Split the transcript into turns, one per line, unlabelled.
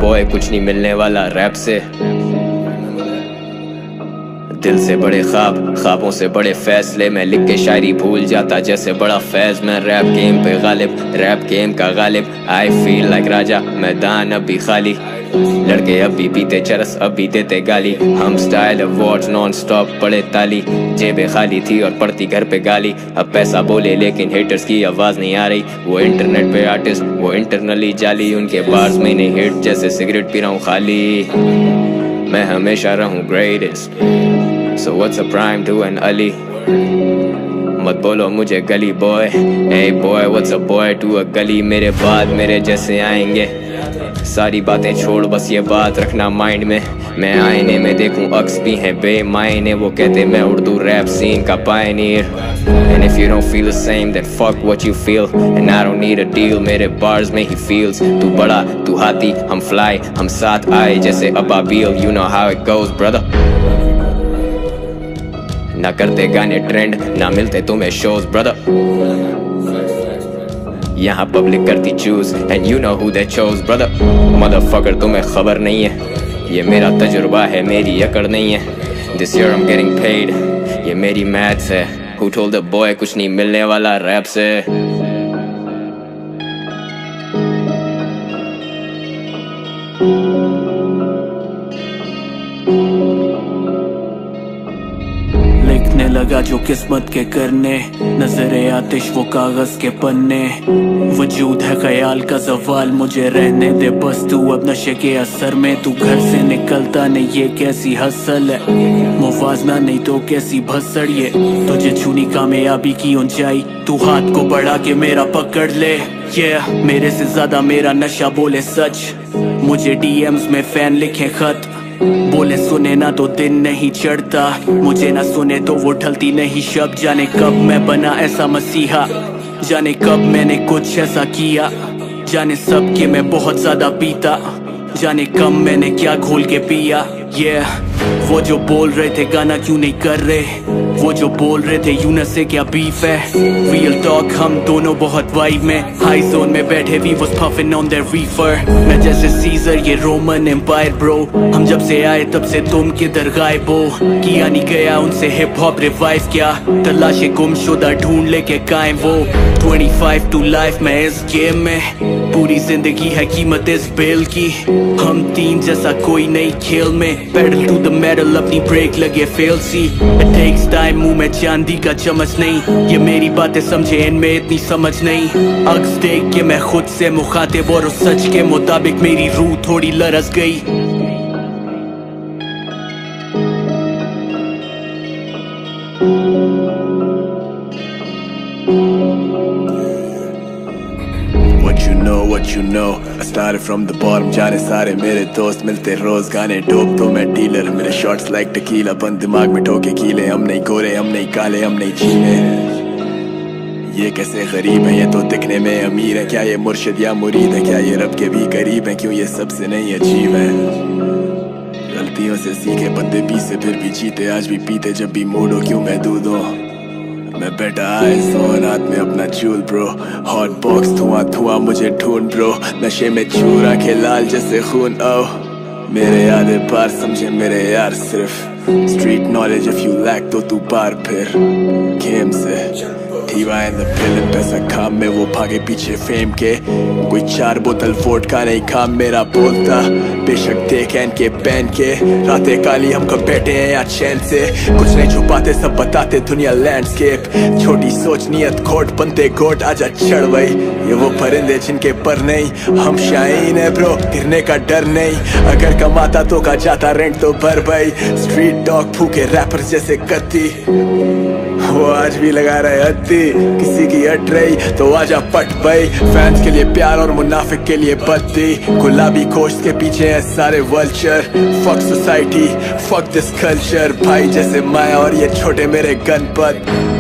Boy कुछ नहीं मिलने वाला रैप से। दिल से बड़े ख्वाब, ख्वाबों से बड़े फैसले, मैं लिख के शायरी भूल जाता जैसे बड़ा फैज। मैं रैप गेम पे गालिब, रैप गेम का गालिब। आई फील लाइक राजा, मैदान अभी खाली। लड़के अभी पीते चरस, अभी देते गाली। हम स्टाइल अवार्ड्स नॉन स्टॉप पड़े ताली। जेबें खाली थी और पड़ती घर पे गाली। अब पैसा बोले लेकिन हेटर्स की आवाज नहीं आ रही। वो इंटरनेट पे आर्टिस्ट, वो इंटरनली जाली। उनके बार्स में नहीं हिट जैसे सिगरेट पी रहा हूँ खाली। मैं हमेशा रहूँ greatest, so what's a prime to an अली। मत बोलो मुझे गली boy, hey boy what's a boy to a गली। मेरे बाद मेरे जैसे आएंगे, सारी बातें छोड़ बस ये बात रखना माइंड में। मैं आईने में देखूं अक्स भी हैं बेमायने। वो कहते मैं उर्दू रैप सीन का pioneer. And if you don't feel the same then fuck what you feel, and I don't need a deal। मेरे बार्स में ही feels। तू बड़ा तू हाथी, हम fly, हम साथ आए जैसे Ababeel. You know how it goes brother। ना करते गाने ट्रेंड, ना मिलते तुम्हें शोज ब्रदर। यहाँ पब्लिक करती choose, and you know who they chose brother. Motherfucker तुम्हें खबर नहीं है, ये मेरा तजुर्बा है, मेरी अकड़ नहीं है। This year I am getting paid, ये मेरी मैथ्स है। हु टोल्ड द बॉय कुछ नहीं मिलने वाला रैप से।
लिखने लगा जो किस्मत के करने, नजरे आतिश वो कागज के पन्ने। वजूद है ख्याल का सवाल, मुझे रहने दे बस तू अब नशे के असर में। तू घर से निकलता नहीं, ये कैसी हसल है। मुवाजना नहीं तो कैसी भसड़ ये। तुझे छूनी कामयाबी की ऊंचाई, तू हाथ को बढ़ा के मेरा पकड़ ले। मेरे से ज्यादा मेरा नशा बोले सच। मुझे डीएम्स में फैन लिखे खत, बोले सुने ना तो दिन नहीं चढ़ता। मुझे ना सुने तो वो ढलती नहीं शब्द। जाने कब मैं बना ऐसा मसीहा, जाने कब मैंने कुछ ऐसा किया। जाने सब के मैं बहुत ज्यादा पीता, जाने कब मैंने क्या घोल के पिया। वो जो बोल रहे थे गाना क्यों नहीं कर रहे, वो जो बोल रहे थे यूनस से क्या बीफ है। रियल टॉक हम दोनों बहुत वाइब में, हाई जोन में बैठे we was puffing on their reefer। मैं जैसे सीजर ये रोमन एम्पायर ब्रो। हम जब से आए तब से तुम किधर गायब हो। किया नहीं गया उनसे हिप हॉप रिवाइव, क्या तलाशे गुमशुदा ढूंढ लेके कायम वो। 25 to life मैं इस गेम में, पूरी जिंदगी है कीमत इस बेल की। हम तीन जैसा कोई नहीं खेल में, पेडल टू द मेडल अपनी ब्रेक लगे फेल सी। इट टेक्स टाइम, मुंह में चांदी का चम्मच नहीं। ये मेरी बातें समझे इनमें इतनी समझ नहीं। अक्स देख के मैं खुद से मुखातिब और उस सच के मुताबिक मेरी रूह थोड़ी लरस गई।
What you know, I started from the bottom। जाने सारे मेरे दोस्त मिलते रोज गाने डोप तो मैं डीलर। मेरे शॉट्स लाइक टकीला, बंद दिमाग में ठोके कीले। हम नहीं गोरे, हम नहीं काले, हम नहीं चीले। ये कैसे गरीब है, ये तो दिखने में अमीर है। क्या ये मुर्शिद या मुरीद है, क्या ये रब के भी करीब है। क्यों ये सबसे नहीं अजीब है। गलतियों से सीखे बंदे पी से फिर भी जीते। आज भी पीते जब भी मूड हो, क्यों मैं दूध हो। मैं बैठा आए सोन हाथ में अपना चूल ब्रो। हॉट बॉक्स धुआं धुआं मुझे ढूंढ ब्रो। नशे में चूर आंखें लाल जैसे खून। ओ मेरे आधे पार समझे मेरे यार सिर्फ। Street knowledge if you lack तो तू पार फिर गेम से। टीवा एंड द फिल्म पैसा खाम में, वो भागे पीछे फेम के। कोई 4 बोतल वोडका नहीं काम मेरा बोलता। बेशक देख एन के पहन के, रातें काली हम कब बैठे हैं यहाँ चैन से। कुछ नहीं छुपाते सब बताते दुनिया लैंडस्केप। छोटी सोच नियत खोट बनते गोट, आजा चढ़ वही। ये वो परिंदे जिनके पर नहीं, हम शाहीन है ब्रो, गिरने का डर नहीं। अगर कमाता तो का जाता रेंट तो भर भाई। स्ट्रीट डॉग फूके रैपर जैसे कत्ती, वो आज भी लगा रहे हत्ती। किसी की हट रही तो आजा पट भाई। फैंस के लिए प्यार और मुनाफिक के लिए बत्ती। गुलाबी कोस्ट के पीछे हैं सारे vulture. Fuck society, fuck this culture. भाई जैसे माया और ये छोटे मेरे गणपत।